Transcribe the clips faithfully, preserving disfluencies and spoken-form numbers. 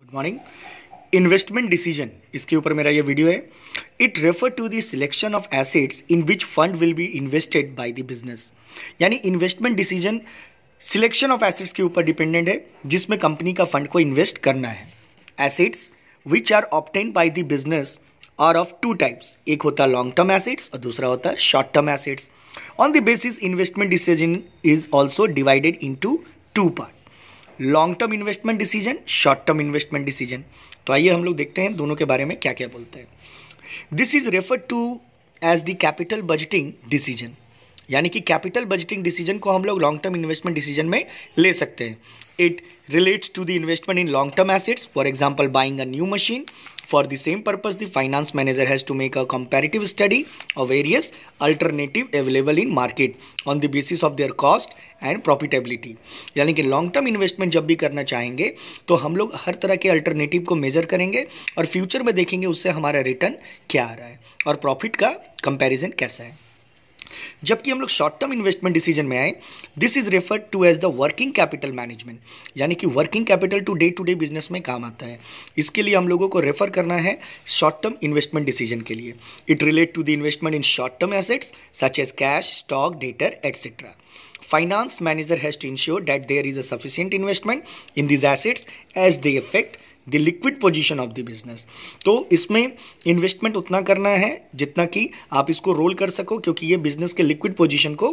Good morning. Investment decision, इसके ऊपर मेरा ये वीडियो है। It refer to the selection of assets in which fund will be invested by the business. यानी investment decision selection of assets के ऊपर dependent है जिसमें कंपनी का फंड को इन्वेस्ट करना है। Assets which are obtained by the business are of two types, एक होता है लॉन्ग टर्म एसेट्स और दूसरा होता है short term assets. On the basis investment decision is also divided into two part, long term investment decision, short term investment decision. तो आइए हम लोग देखते हैं दोनों के बारे में क्या क्या बोलते हैं। This is referred to as the capital budgeting decision, यानी कि कैपिटल बजटिंग डिसीजन को हम लोग लॉन्ग टर्म इन्वेस्टमेंट डिसीजन में ले सकते हैं। It relates to the investment in long term assets, for example buying a new machine. For the same purpose, the finance manager has to make a comparative study of various alternative available in market on the basis of their cost and profitability। यानी कि long term investment जब भी करना चाहेंगे तो हम लोग हर तरह के अल्टरनेटिव को मेजर करेंगे और फ्यूचर में देखेंगे उससे हमारा रिटर्न क्या आ रहा है और प्रॉफिट का कंपैरिजन कैसा है। जबकि हम लोग शॉर्ट टर्म इन्वेस्टमेंट डिसीजन में आए, this is referred to as the working capital management, यानी कि working capital to day to day business में काम आता है। इसके लिए हम लोगों को रेफर करना है शॉर्ट टर्म इन्वेस्टमेंट डिसीजन के लिए। It relate to the investment in short term assets such as cash, stock, debtor etcetera. Finance manager has to ensure that there is a sufficient investment in these assets as they affect the liquid position of the business। तो इसमें investment उतना करना है जितना कि आप इसको role कर सको, क्योंकि ये बिजनेस के लिक्विड पोजीशन को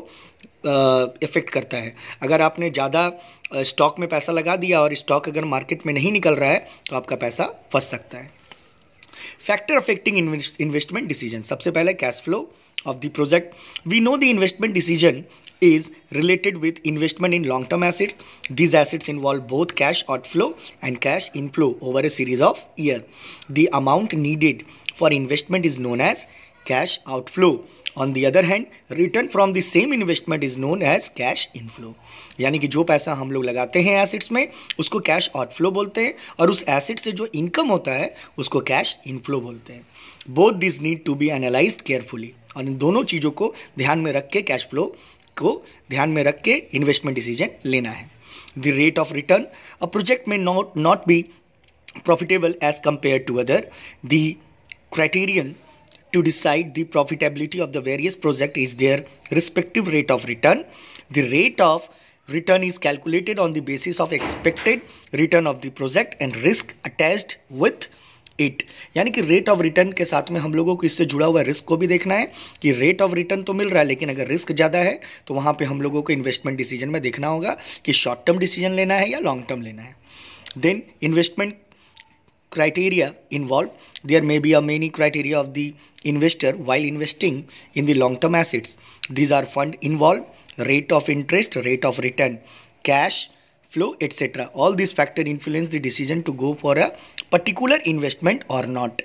इफेक्ट करता है। अगर आपने ज़्यादा स्टॉक में पैसा लगा दिया और स्टॉक अगर मार्केट में नहीं निकल रहा है तो आपका पैसा फंस सकता है। फैक्टर अफेक्टिंग इन्वेस्टमेंट डिसीजन, सबसे पहले cash flow of the project. We know the investment decision is related with investment in long-term assets. These assets involve both cash outflow and cash inflow over a series of years. The amount needed for investment is known as cash outflow. On the other hand, return from the same investment is known as cash inflow। यानी कि जो पैसा हम लोग लगाते हैं assets में उसको कैश आउटफ्लो बोलते हैं और उस एसेट से जो इनकम होता है उसको कैश इनफ्लो बोलते हैं। Both this need to be analysed carefully, और इन दोनों चीज़ों को ध्यान में रख के कैश फ्लो को ध्यान में रख के इन्वेस्टमेंट डिसीजन लेना है। The rate of return, a project may not not be profitable as compare to other. The criterion to decide the profitability of the various project is their respective rate of return. The rate of return is calculated on the basis of expected return of the project and risk attached with it। यानी कि rate of return के साथ में हम लोगों को इससे जुड़ा हुआ रिस्क को भी देखना है कि रेट ऑफ रिटर्न तो मिल रहा है लेकिन अगर रिस्क ज़्यादा है तो वहाँ पे हम लोगों को इन्वेस्टमेंट डिसीजन में देखना होगा कि शॉर्ट टर्म डिसीजन लेना है या लॉन्ग टर्म लेना है। Then investment criteria involved, there may be a many criteria of the investor while investing in the long term assets. These are fund involved, rate of interest, rate of return, cash flow, etc. All these factors influence the decision to go for a particular investment or not।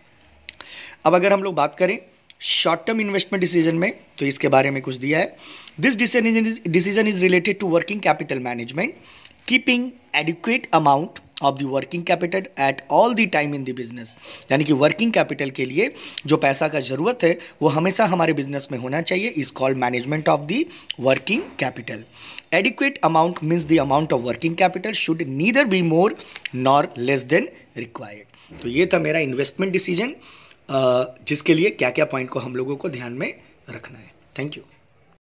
अब अगर हम लोग बात करें short term investment decision में तो इसके बारे में कुछ दिया है। This decision is related to working capital management, keeping adequate amount of the working capital at all the time in the business. यानी कि वर्किंग कैपिटल के लिए जो पैसा का जरूरत है वो हमेशा हमारे बिजनेस में होना चाहिए, is called management of the working capital. Adequate amount means the amount of working capital should neither be more nor less than required. तो ये था मेरा इन्वेस्टमेंट डिसीजन जिसके लिए क्या क्या पॉइंट को हम लोगों को ध्यान में रखना है। Thank you.